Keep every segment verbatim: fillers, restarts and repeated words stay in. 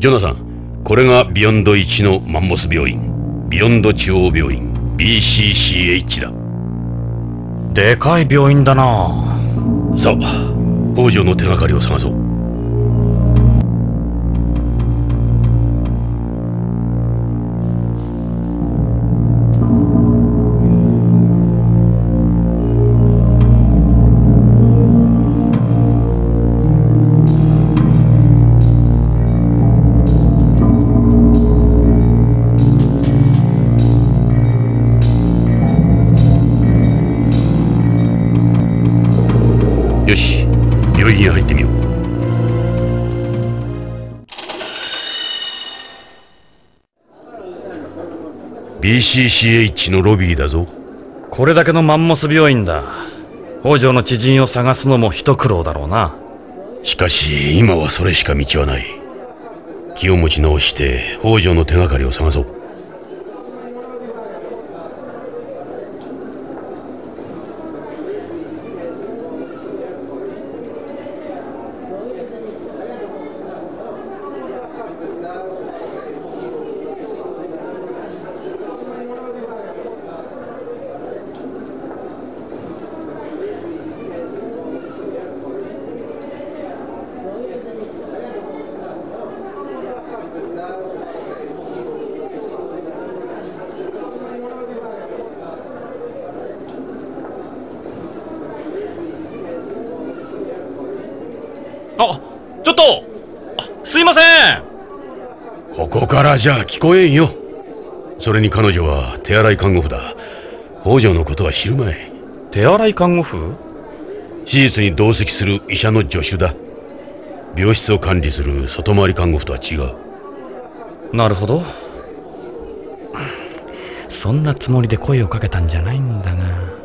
ジョナサン、これがビヨンドいちのマンモス病院、ビヨンド中央病院 ビーシーシーエイチ だ。 でかい病院だな。 さあ、北条の手がかりを探そう。よし、病院へ入ってみよう。ビーシーシーエイチ のロビーだぞ。 これだけのマンモス病院だ。北条の知人を探すのも一苦労だろうな。 しかし今はそれしか道はない。気を持ち直して北条の手がかりを探そう。 あ、ちょっと、あ、すいません。 ここからじゃ聞こえんよ。それに彼女は手洗い看護婦だ。北条のことは知るまい。 手洗い看護婦？ 手術に同席する医者の助手だ。病室を管理する外回り看護婦とは違う。 なるほど。そんなつもりで声をかけたんじゃないんだが。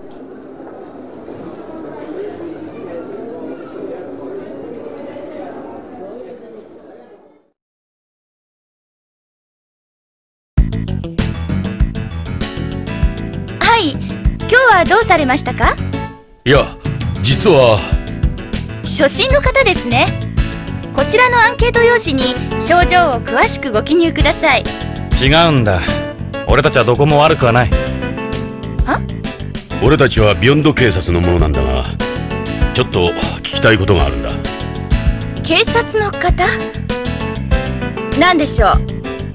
はい、今日はどうされましたか？ いや、実は初診の方ですね。こちらのアンケート用紙に症状を詳しくご記入ください。 違うんだ。俺たちはどこも悪くはない。 は？ 俺たちはビヨンド警察のものなんだが、ちょっと聞きたいことがあるんだ。 警察の方？何でしょう？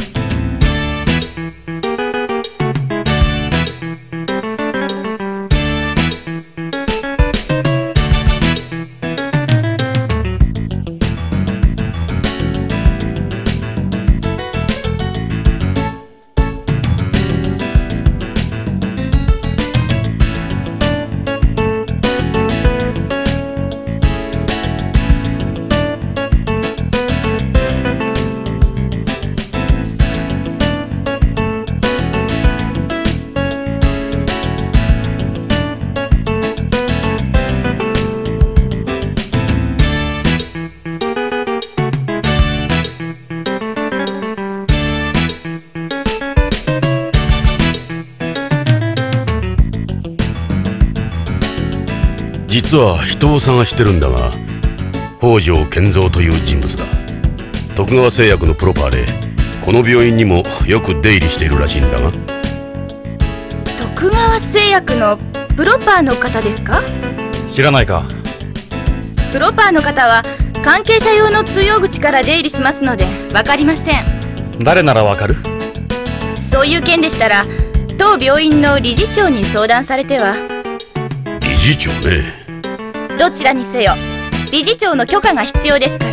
実は人を探してるんだが、北条健三という人物だ。徳川製薬のプロパーでこの病院にもよく出入りしているらしいんだが。 徳川製薬のプロパーの方ですか？ 知らないか？ プロパーの方は関係者用の通用口から出入りしますので分かりません。 誰ならわかる？ そういう件でしたら当病院の理事長に相談されては。 理事長ね。 どちらにせよ理事長の許可が必要ですから。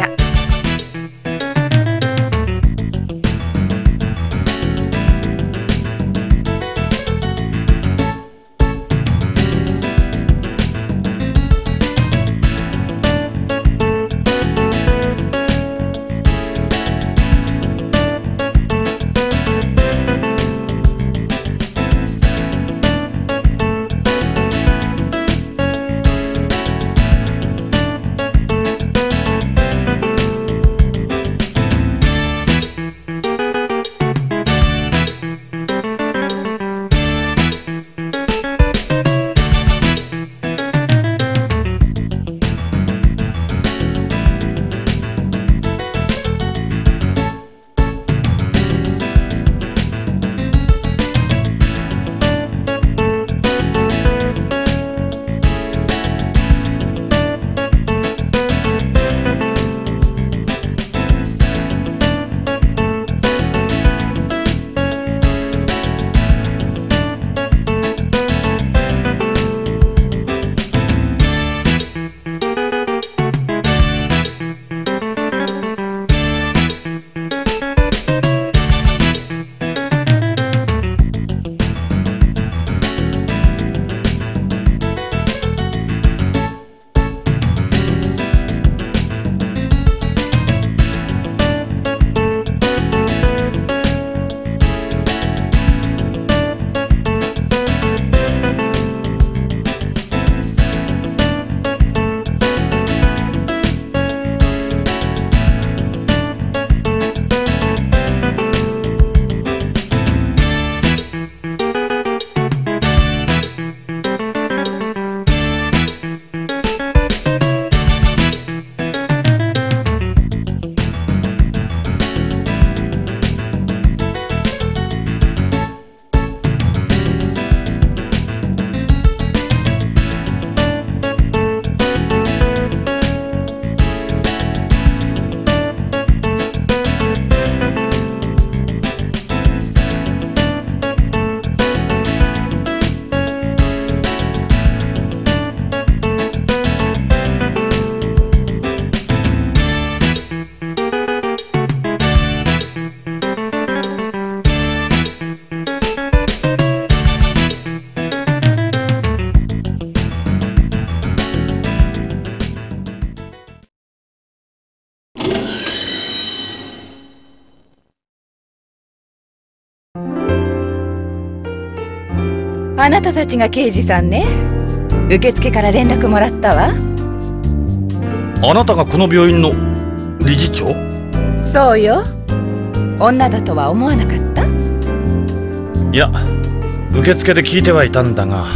あなたたちが刑事さんね。受付から連絡もらったわ。 あなたがこの病院の理事長？ そうよ。女だとは思わなかった？ いや、受付で聞いてはいたんだが。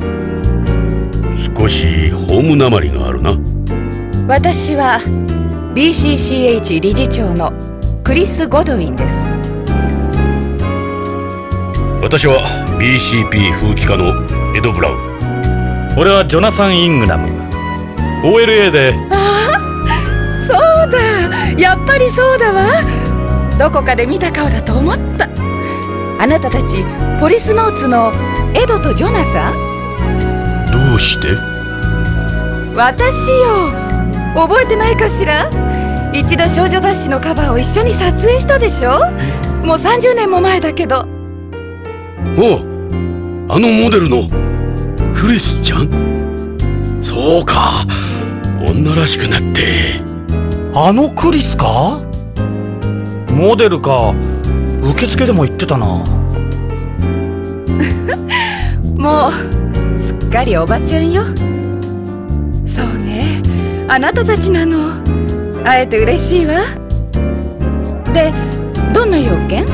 少しホームなまりがあるな。 私は ビーシーシーエイチ 理事長のクリス・ゴドウィンです。 私は ビーシーピー 風紀課のエド・ブラウン。 俺はジョナサン・イングナム。 オーエルエー で。 ああ、そうだ、やっぱりそうだわ。どこかで見た顔だと思った。あなたたちポリスノーツのエドとジョナサン？ どうして？ 私よ。覚えてないかしら？一度少女雑誌のカバーを一緒に撮影したでしょ。もうさんじゅうねんも前だけど。 おう、あのモデルのクリスちゃん？そうか、女らしくなって。 あのクリスか？モデルか。受付でも言ってたな。 もうすっかりおばちゃんよ。そうね、あなたたちなの。会えて嬉しいわ。で、どんな用件？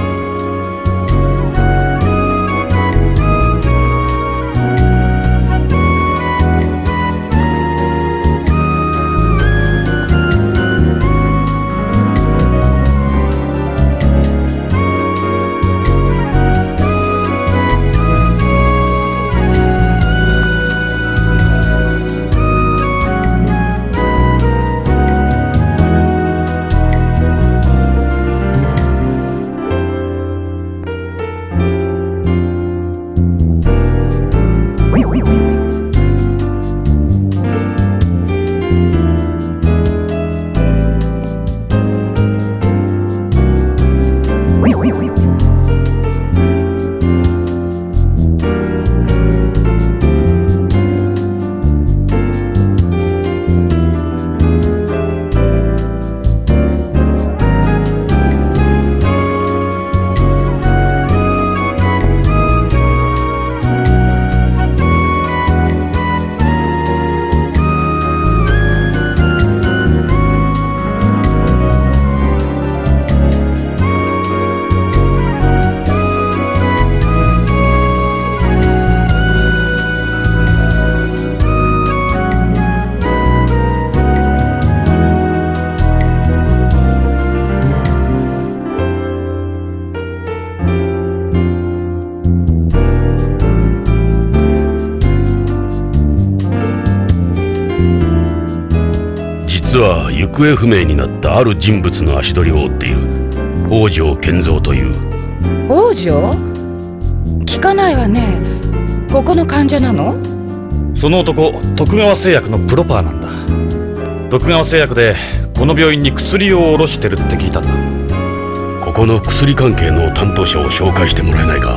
実は行方不明になったある人物の足取りを追っている北条健三という。 北条？聞かないわね。ここの患者なの？ その男、徳川製薬のプロパーなんだ。徳川製薬でこの病院に薬を卸してるって聞いたんだ。 ここの薬関係の担当者を紹介してもらえないか？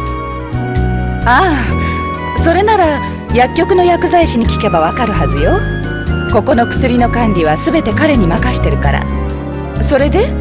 ああ、それなら薬局の薬剤師に聞けばわかるはずよ。ここの薬の管理は全て彼に任してるから。それで？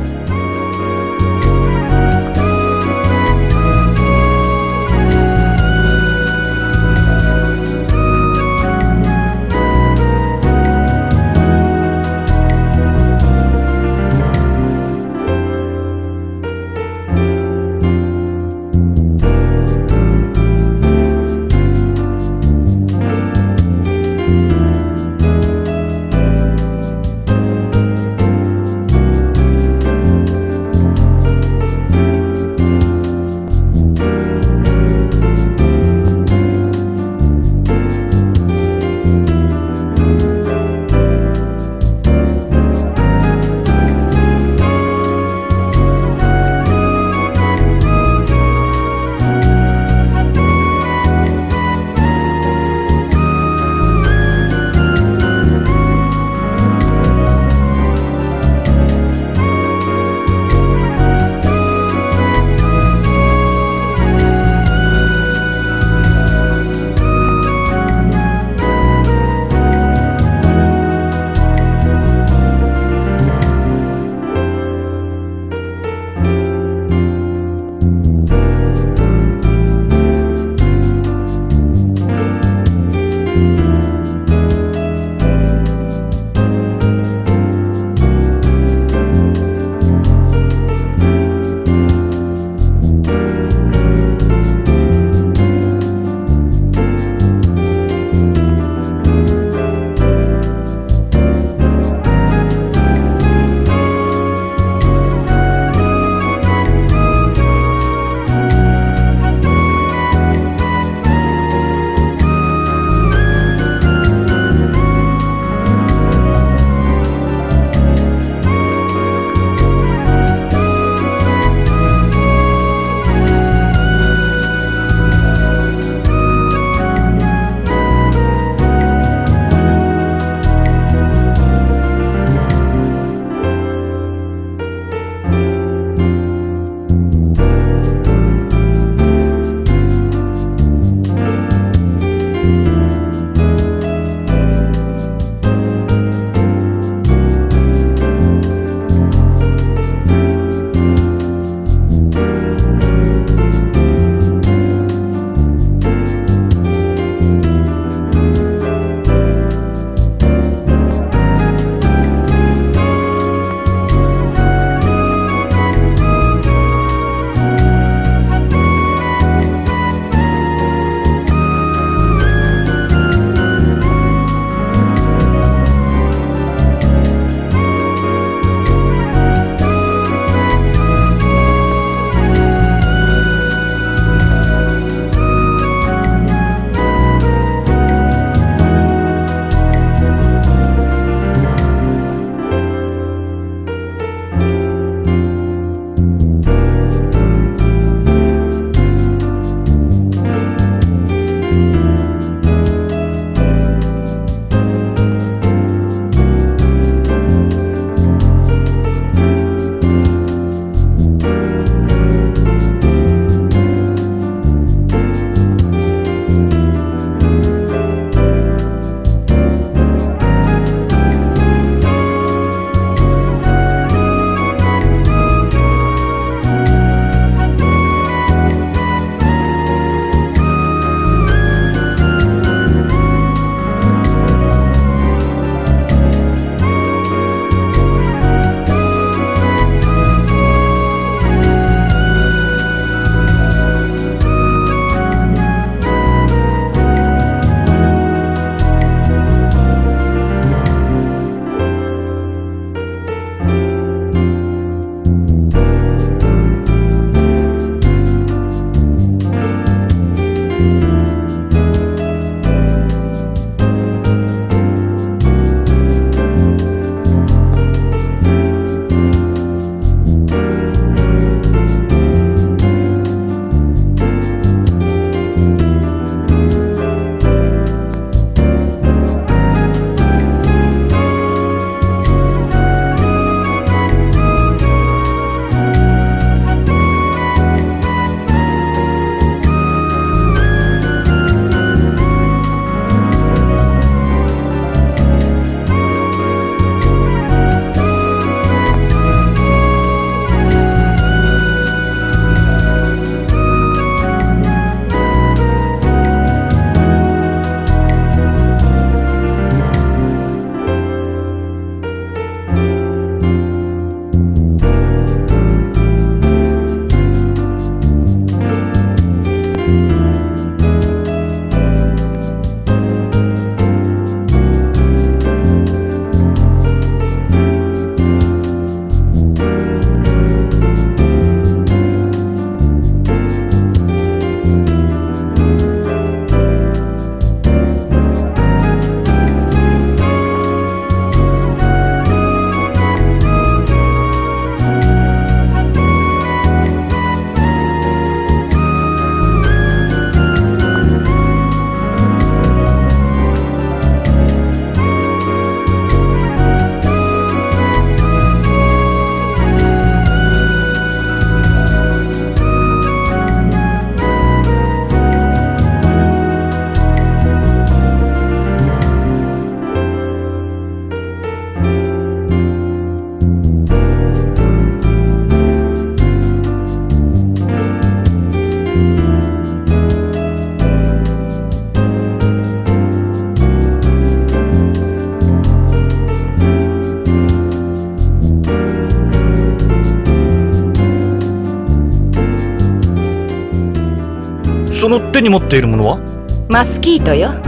その手に持っているものは？ マスキートよ。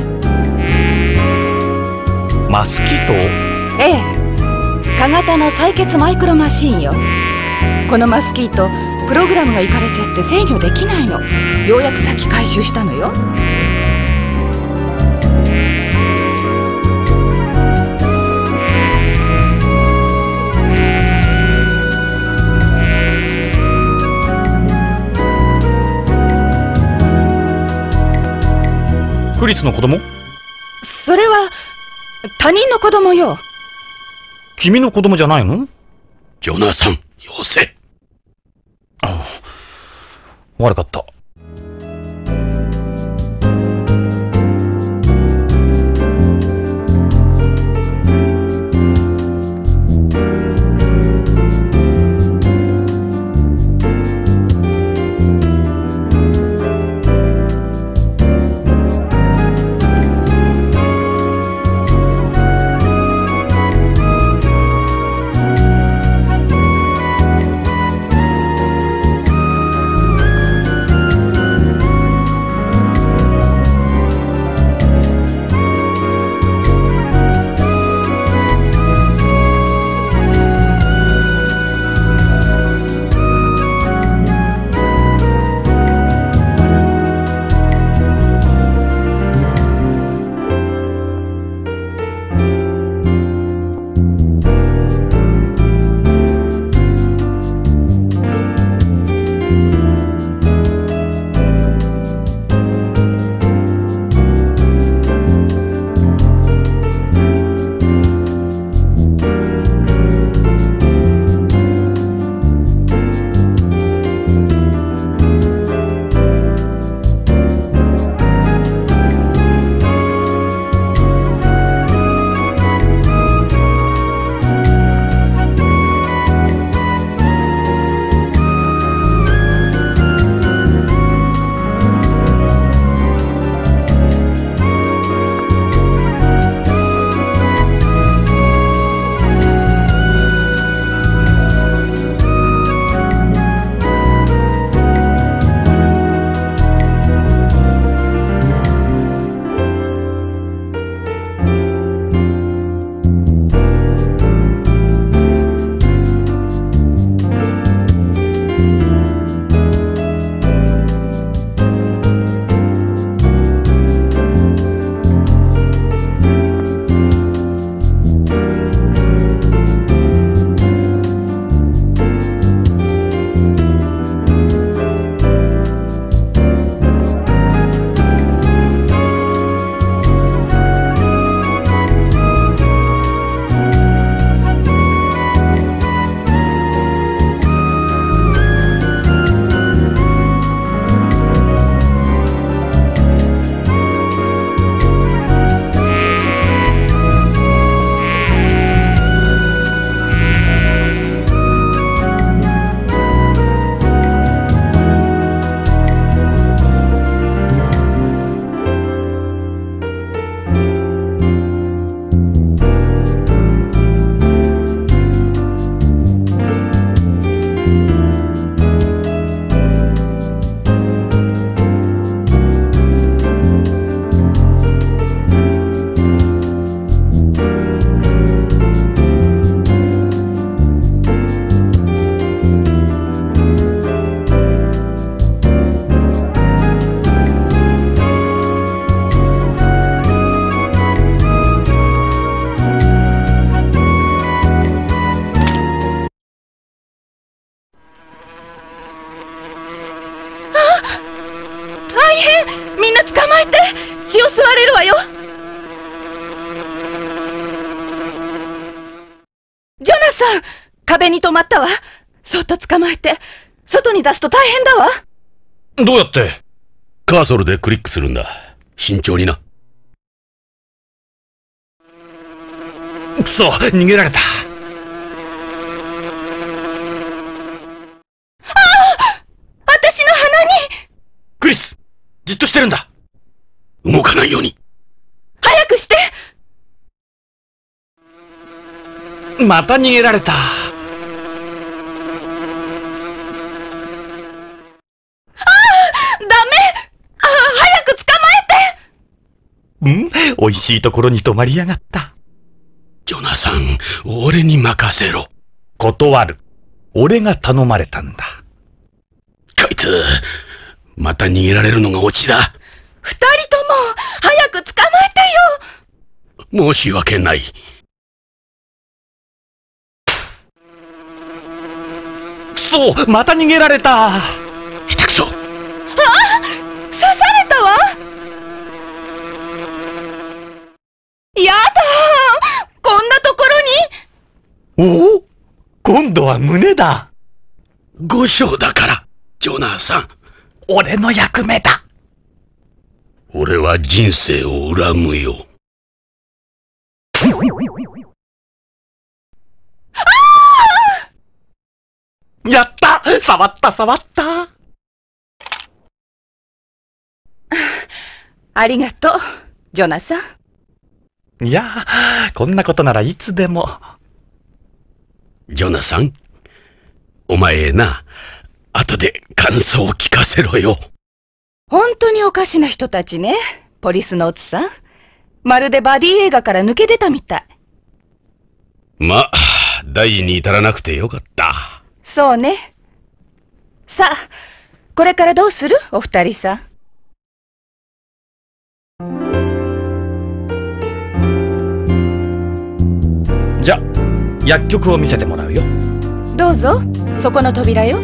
マスキート？ ええ、小型の採血マイクロマシーンよ。このマスキート、プログラムがいかれちゃって制御できないの。ようやくさっき回収したのよ。 クリスの子供？ それは他人の子供よ。 君の子供じゃないの？ ジョナサン、よせ。 ああ、悪かった。 みんな捕まえて、血を吸われるわよ。ジョナサン、壁に止まったわ。そっと捕まえて外に出すと大変だわ。 どうやって？ カーソルでクリックするんだ。慎重にな。 くそ、逃げられた。ああ、私の鼻に。 クリス、じっとしてるんだ。 動かないように。 早くして。 また逃げられた。 ダメ！ うん美味しいところに泊まりやがった。 ジョナサン、俺に任せろ。 断る。俺が頼まれたんだ。 こいつ、また逃げられるのがオチだ。 二人とも、早く捕まえてよ。 申し訳ない。 くそ、また逃げられた。 下手くそ。 ああ、刺されたわ。やだ、こんなところに。おお、今度は胸だ。 五章だから、ジョナサン。 俺の役目だ。 俺は人生を恨むよ。 やった！触った触った。 ありがとう、ジョナサン。いや、こんなことならいつでも。 ジョナサン、お前な、後で感想を聞かせろよ。 本当におかしな人たちね、ポリスノーツさん。まるでバディ映画から抜け出たみたい。 まあ、大事に至らなくてよかった。 そうね。さあ、これからどうする？お二人さん。 じゃ、薬局を見せてもらうよ。 どうぞ、そこの扉よ。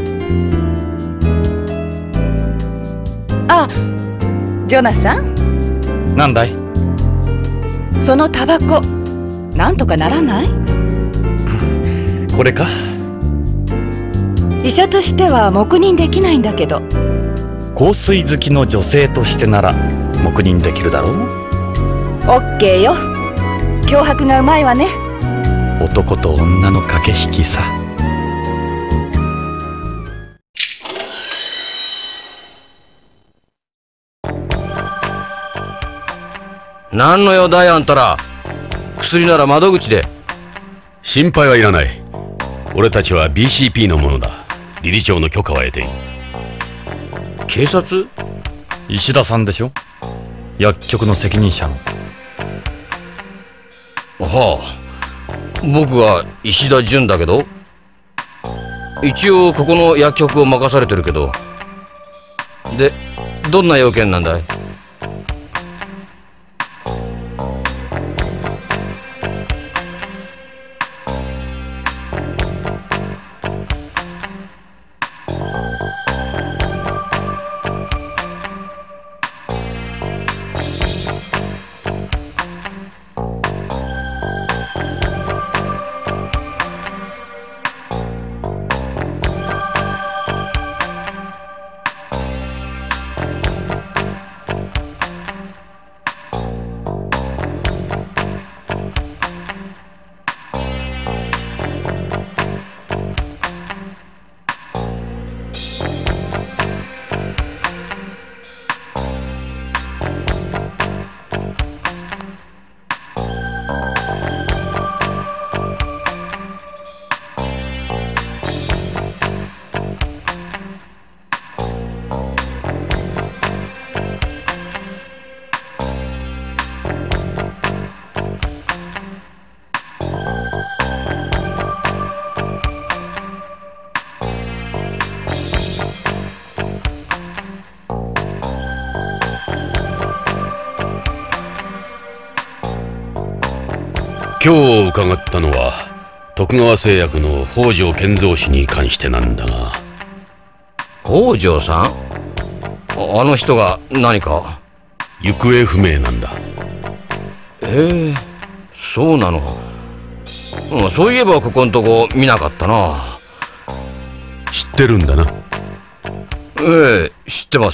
あ、ジョナサン。 なんだい？ そのタバコ、なんとかならない？ これか？ 医者としては黙認できないんだけど。 香水好きの女性としてなら黙認できるだろう。 オッケーよ。脅迫がうまいわね。 男と女の駆け引きさ。 何の用だいあんたら。薬なら窓口で。 心配はいらない。俺たちは ビーシーピー のものだ。理事長の許可は得ている。 警察？ 石田さんでしょ、薬局の責任者の。 はあ、僕は石田純だけど。一応ここの薬局を任されてるけど。で、どんな用件なんだい？ 今日伺ったのは徳川製薬の北条健三氏に関してなんだが。 北条さん？ あ, あの人が何か？ 行方不明なんだ。 ええ、そうなの。そういえばここんとこ見なかったな。 知ってるんだな。 ええ、知ってます。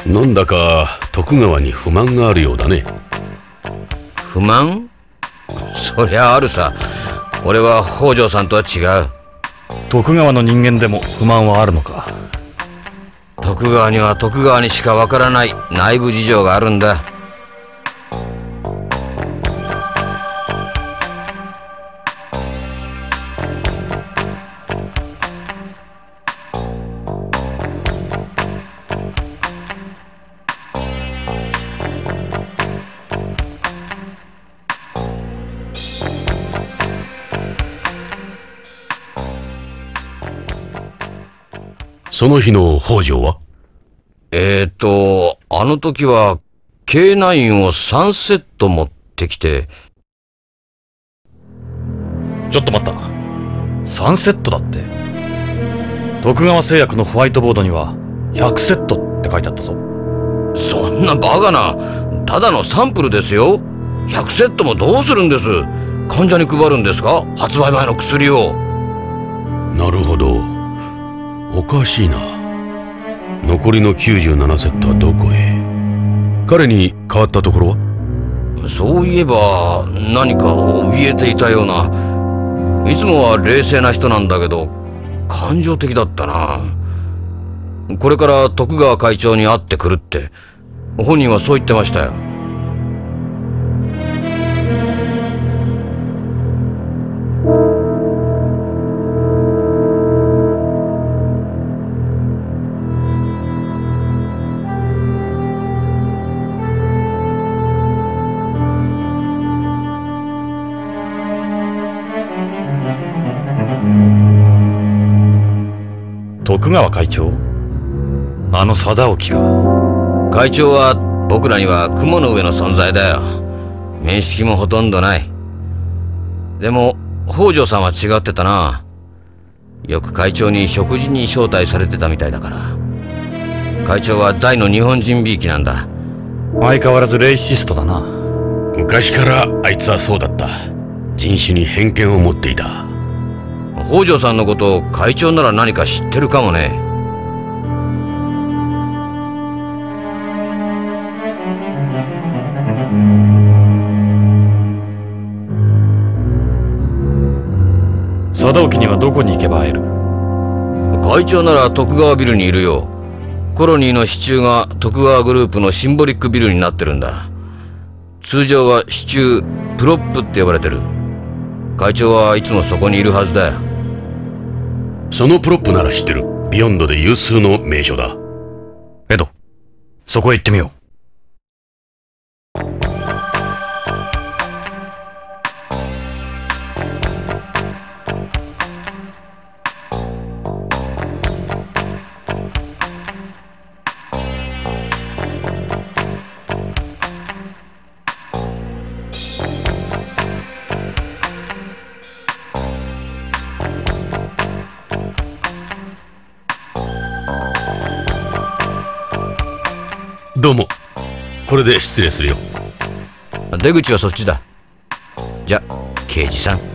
なんだか徳川に不満があるようだね。 不満？そりゃあるさ。俺は北条さんとは違う。 徳川の人間でも不満はあるのか。 徳川には徳川にしかわからない内部事情があるんだ。 その日の北条は？ えーと、あの時は ケーナイン をさんセット持ってきて。 ちょっと待った。さんセットだって。徳川製薬のホワイトボードにはひゃくセットって書いてあったぞ。 そんなバカな。ただのサンプルですよ。ひゃくセットもどうするんです？患者に配るんですか？発売前の薬を。 なるほど。おかしいな。残りのきゅうじゅうななセットはどこへ？彼に変わったところは？ そういえば何か怯えていたような。いつもは冷静な人なんだけど感情的だったな。これから徳川会長に会ってくるって本人はそう言ってましたよ。 徳川会長？あの貞興か。 会長は僕らには雲の上の存在だよ。面識もほとんどない。でも北条さんは違ってたな。よく会長に食事に招待されてたみたいだから。会長は大の日本人びいきなんだ。 相変わらずレイシストだな。 昔からあいつはそうだった。人種に偏見を持っていた。 北条さんのことを会長なら何か知ってるかもね。 貞興にはどこに行けば会える？ 会長なら徳川ビルにいるよ。コロニーの支柱が徳川グループのシンボリックビルになってるんだ。通常は支柱プロップって呼ばれてる。会長はいつもそこにいるはずだよ。 そのプロップなら知ってる。ビヨンドで有数の名所だ。 エド、そこへ行ってみよう。 どうも。これで失礼するよ。 出口はそっちだ。じゃ、刑事さん。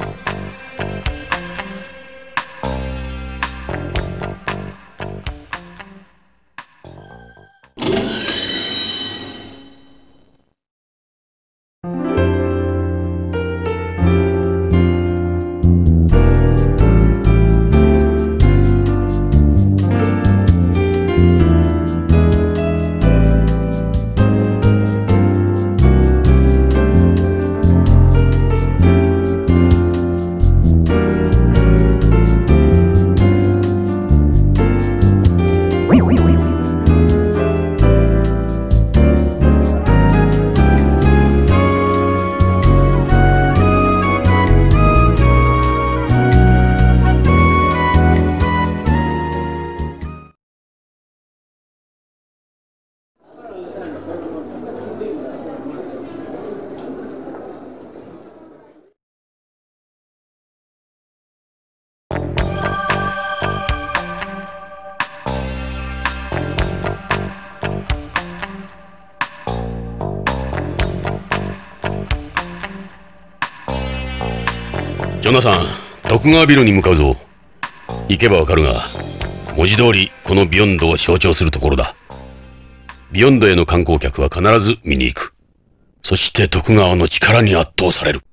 ジョナサン、徳川ビルに向かうぞ。行けばわかるが、文字通りこのビヨンドを象徴するところだ。 ビヨンドへの観光客は必ず見に行く。そして徳川の力に圧倒される。